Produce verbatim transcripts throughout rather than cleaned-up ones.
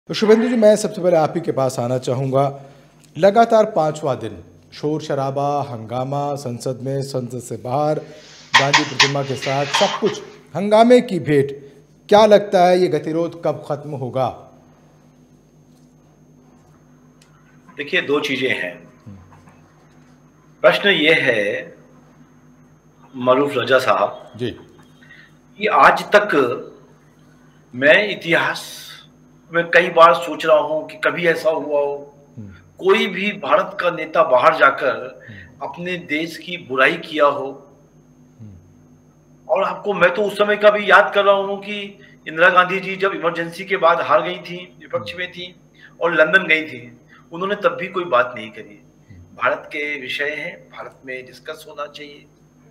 तो शुभेंदु जी, मैं सबसे पहले आप ही के पास आना चाहूँगा। लगातार पांचवा दिन शोर शराबा, हंगामा, संसद में, संसद से बाहर, गांधी प्रतिमा के साथ सब कुछ हंगामे की भेंट। क्या लगता है ये गतिरोध कब खत्म होगा? देखिए, दो चीजें हैं। प्रश्न ये है मरूफ रजा साहब जी कि आज तक मैं इतिहास मैं कई बार सोच रहा हूं कि कभी ऐसा हुआ हो कोई भी भारत का नेता बाहर जाकर अपने देश की बुराई किया हो। और आपको मैं तो उस समय का भी याद कर रहा हूं कि इंदिरा गांधी जी जब इमरजेंसी के बाद हार गई थी, विपक्ष में थी और लंदन गई थी, उन्होंने तब भी कोई बात नहीं करी। भारत के विषय है, भारत में डिस्कस होना चाहिए।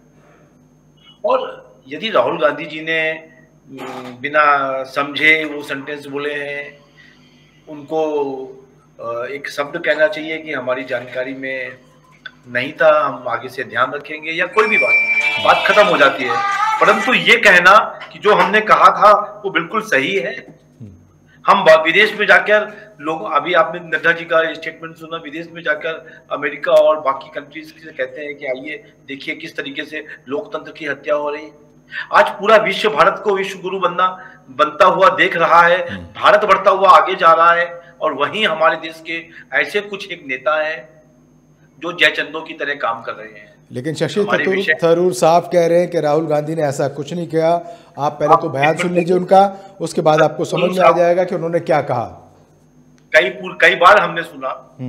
और यदि राहुल गांधी जी ने बिना समझे वो सेंटेंस बोले हैं, उनको एक शब्द कहना चाहिए कि हमारी जानकारी में नहीं था, हम आगे से ध्यान रखेंगे, या कोई भी बात बात खत्म हो जाती है। परंतु ये कहना कि जो हमने कहा था वो बिल्कुल सही है। हम विदेश में जाकर लोग, अभी आपने नड्डा जी का स्टेटमेंट सुना, विदेश में जाकर अमेरिका और बाकी कंट्रीज से कहते हैं कि आइए देखिए किस तरीके से लोकतंत्र की हत्या हो रही है। आज पूरा विश्व भारत को विश्व गुरु बनना बनता हुआ देख रहा है, भारत बढ़ता हुआ आगे जा रहा है, और वहीं हमारे देश के ऐसे कुछ एक नेता हैं जो जयचंदों की तरह काम कर रहे हैं। लेकिन शशि थरूर साहब कह रहे हैं कि राहुल गांधी ने ऐसा कुछ नहीं किया। आप पहले तो बयान सुन लीजिए उनका, उसके बाद आपको समझ में आ जाएगा कि उन्होंने क्या कहा। कई कई बार हमने सुना।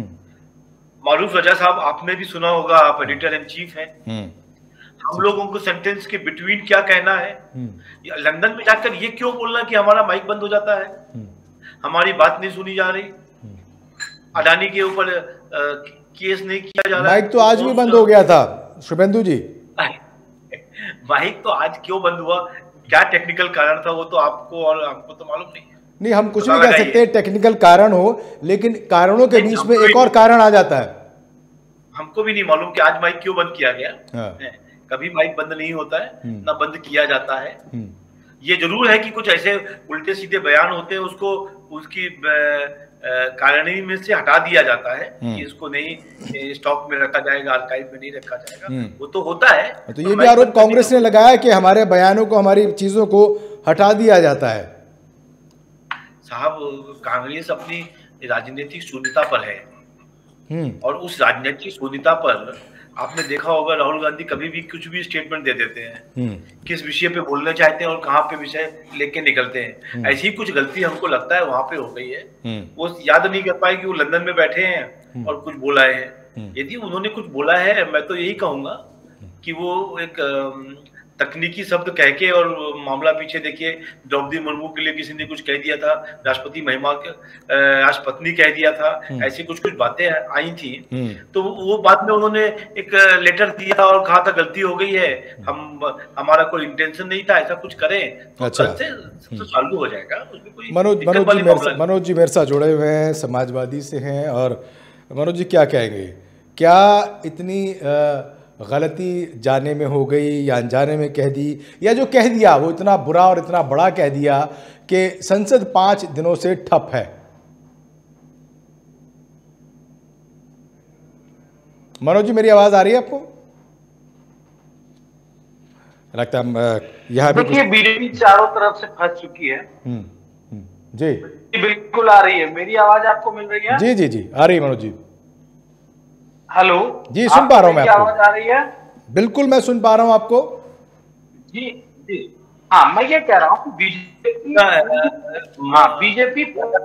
मारूफ रजा साहब, आपने भी सुना होगा, आप एडिटर इन चीफ हैं। हम लोगों को सेंटेंस के बिटवीन क्या कहना है, लंदन में जाकर ये क्यों बोलना कि हमारा माइक बंद हो जाता है, हमारी बात नहीं सुनी जा रही, अडानी के ऊपर केस नहीं किया जा रहा। माइक तो आज भी बंद हो गया था शुभेंदु जी। माइक तो आज क्यों बंद हुआ, क्या टेक्निकल कारण था, वो तो आपको और हमको तो मालूम नहीं है। नहीं, हम कुछ नहीं कह सकते टेक्निकल कारण हो, लेकिन कारणों के बीच में एक और कारण आ जाता है। हमको भी नहीं मालूम कि आज माइक क्यों बंद किया गया। कभी माइक बंद नहीं होता है, ना बंद किया जाता है। ये जरूर है कि कुछ ऐसे उल्टे सीधे बयान होते हैं, उसको उसकी कारणनी में से हटा दिया जाता है कि इसको नहीं स्टॉक में रखा जाएगा, आर्काइव में नहीं रखा जाएगा। वो तो होता है। तो ये भी आरोप कांग्रेस ने लगाया कि हमारे बयानों को, हमारी चीजों को हटा दिया जाता है। साहब, कांग्रेस अपनी राजनीतिक शून्यता पर है, और उस राजनीतिक शून्यता पर आपने देखा होगा राहुल गांधी कभी भी कुछ भी स्टेटमेंट दे देते हैं, किस विषय पे बोलना चाहते हैं और कहां पे विषय लेके निकलते हैं। ऐसी ही कुछ गलती हमको लगता है वहां पे हो गई है। वो याद नहीं कर पाए कि वो लंदन में बैठे हैं और कुछ बोला है। यदि उन्होंने कुछ बोला है, मैं तो यही कहूंगा कि वो एक तकनीकी शब्द कह के, और मामला पीछे देखिए, द्रौपदी मुर्मू के लिए किसी ने कुछ कह दिया था, राष्ट्रपति महिमा के राष्ट्रपति कह दिया था, ऐसी कुछ कुछ बातें आई थी। तो वो बाद में उन्होंने एक लेटर दिया और कहा था गलती हो गई है, हम हमारा कोई इंटेंशन नहीं था, ऐसा कुछ करें तो अच्छा से तो चालू हो जाएगा। उसमें कोई मनोज मनोज जी मेरे मनोज जी मेरे साथ जुड़े हुए हैं, समाजवादी से हैं। और मनोज जी, क्या कहेंगे, क्या इतनी आ, गलती जाने में हो गई या अनजाने में कह दी, या जो कह दिया वो इतना बुरा और इतना बड़ा कह दिया कि संसद पांच दिनों से ठप है? मनोज जी, मेरी आवाज आ रही है आपको? लगता है यहाँ भी देखिए, बीजेपी चारों तरफ से फंस चुकी है। जी बिल्कुल आ रही है। मेरी आवाज आपको मिल रही है? जी जी जी आ रही है मनोज जी। हेलो जी, सुन पा रहा हूं मैं आपको। आवाज आ रही है? बिल्कुल, मैं सुन पा रहा हूं आपको। जी जी हाँ, मैं ये कह रहा हूँ बीजेपी हाँ बीजेपी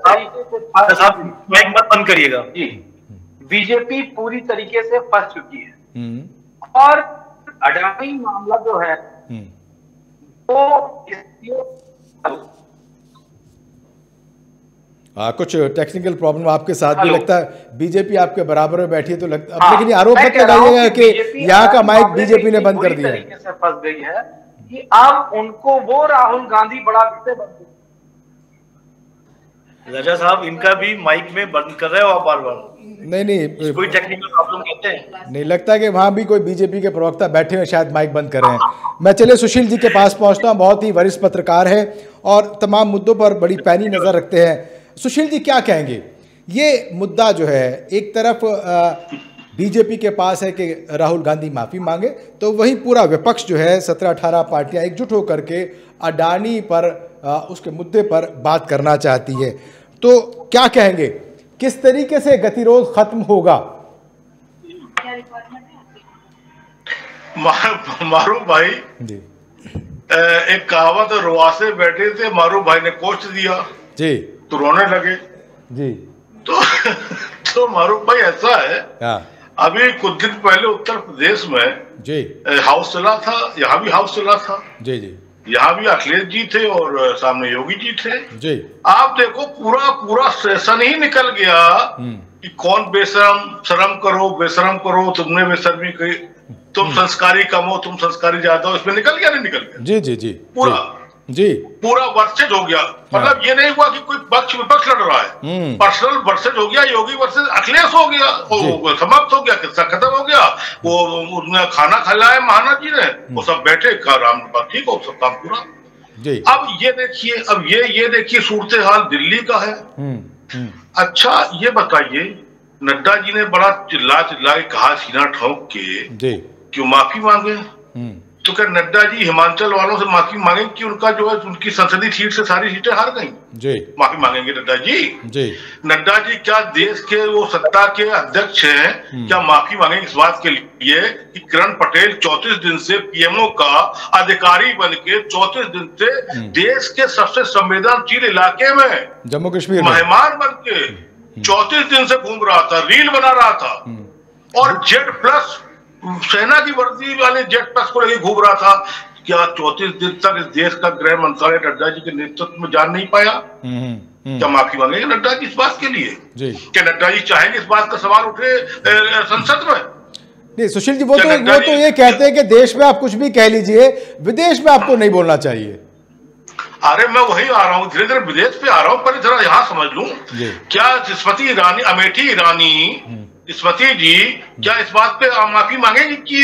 एक बात बंद करिएगा। जी, बीजेपी पूरी तरीके से फंस चुकी है। और अडानी मामला जो है वो आ, कुछ टेक्निकल प्रॉब्लम आपके साथ भी लगता है। बीजेपी आपके बराबर में बैठी है तो लगता है। हाँ, लेकिन आरोप मत लगाइएगा कि यहाँ का माइक बीजेपी ने बंद कर दिया है। तरीके से फंस गई है कि अब उनको वो राहुल गांधी बड़ा विषय बन गई। रजा साहब, इनका भी माइक में बंद कर रहे हो आप बार बार? नहीं नहीं, कोई टेक्निकल प्रॉब्लम कहते हैं? नहीं लगता कि वहां भी कोई बीजेपी के प्रवक्ता बैठे हुए शायद माइक बंद कर रहे हैं। मैं चले सुशील जी के पास पहुंचता हूँ, बहुत ही वरिष्ठ पत्रकार है और तमाम मुद्दों पर बड़ी पैनी नजर रखते हैं। सुशील जी क्या कहेंगे, ये मुद्दा जो है एक तरफ बीजेपी के पास है कि राहुल गांधी माफ़ी मांगे, तो वही पूरा विपक्ष जो है सत्रह अठारह पार्टियां एकजुट होकर के अडानी पर आ, उसके मुद्दे पर बात करना चाहती है, तो क्या कहेंगे, किस तरीके से गतिरोध खत्म होगा? मारूफ भाई जी, एक कहावत है, रुआसे बैठे थे, मारूफ भाई ने कोष्ट दिया जी तो रोने लगे जी। तो तो मारूफ भाई ऐसा है, अभी कुछ दिन पहले उत्तर प्रदेश में जी हाउस चला था, यहाँ भी हाउस चला था जी जी, यहाँ भी अखिलेश जी थे और सामने योगी जी थे जी। आप देखो पूरा पूरा सेशन ही निकल गया कि कौन बेशरम, शर्म करो, बेशरम करो, तुमने बेशर्मी की, तुम संस्कारी कम हो, तुम संस्कारी ज्यादा हो, इसमें निकल गया नहीं निकल गया जी जी जी पूरा जी, पूरा वर्सेज हो गया। मतलब ये नहीं हुआ कि कोई पक्ष विपक्ष लड़ रहा है, पर्सनल वर्सेज हो गया, योगी वर्सेज अखिलेश हो गया, समाप्त हो गया, किस्सा खत्म हो गया। वो उन्होंने खाना खिलाया महाना जी ने, वो सब बैठे, राम ठीक हो, सब काम पूरा जी। अब ये देखिए, अब ये ये देखिए सूरत हाल दिल्ली का है। अच्छा ये बताइए, नड्डा जी ने बड़ा चिल्ला चिल्ला के कहा, सीना ठोक के, क्यों माफी मांगे? तो क्या नड्डा जी हिमाचल वालों से माफी मांगेंगे कि उनका जो है उनकी संसदीय सीट से सारी सीटें हार गई जी? माफी मांगेंगे नड्डा जी जी? नड्डा जी क्या देश के वो सत्ता के अध्यक्ष हैं, क्या माफी मांगेंगे इस बात के लिए कि किरण पटेल चौंतीस दिन से पीएमओ का अधिकारी बन के चौंतीस दिन से देश के सबसे संवेदनशील इलाके में, जम्मू कश्मीर, मेहमान बन के चौंतीस दिन से घूम रहा था, रील बना रहा था, और जेड प्लस सेना की वर्दी वाले जेट प्लस को लेकर घूम रहा था? क्या चौंतीस दिन तक इस देश का गृह मंत्रालय नड्डा जी के नेतृत्व में जान नहीं पाया? क्या माफी मांगेंगे नड्डा जी इस बात के लिए? क्या नड्डा जी चाहेंगे इस बात का सवाल उठे संसद में? नहीं सुशील जी, वो तो वो तो ये कहते हैं कि देश में आप कुछ भी कह लीजिए, विदेश में आपको नहीं बोलना चाहिए। अरे मैं वही आ रहा हूँ, धीरे धीरे विदेश पे आ रहा हूँ, पर जरा यहाँ समझ लूं, क्या स्मृति ईरानी, अमेठी ईरानी स्मृति जी क्या इस बात पे माफी मांगेगी कि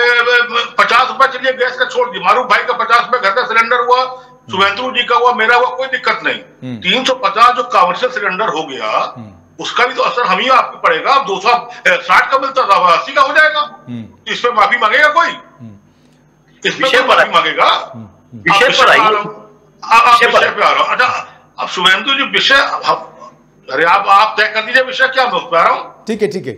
पचास रुपए चलिए गैस का छोड़ दी, मारूफ भाई का पचास रुपए घर का सिलेंडर हुआ, शुभेंदु जी का हुआ, मेरा हुआ, कोई दिक्कत नहीं, तीन सौ पचास जो कमर्शियल सिलेंडर हो गया उसका भी तो असर हम ही आपको पड़ेगा। अब दो सौ साठ का मिलता था, अस्सी का हो जाएगा, इस पे माफी मांगेगा कोई? इस पे माफी मांगेगा? विषय पे आ रहा हूँ। अच्छा अब शुभेंदु जी विषय, अरे आप आप तय कर दीजिए विषय क्या, मैं उस पर आ रहा हूँ। ठीक है ठीक है।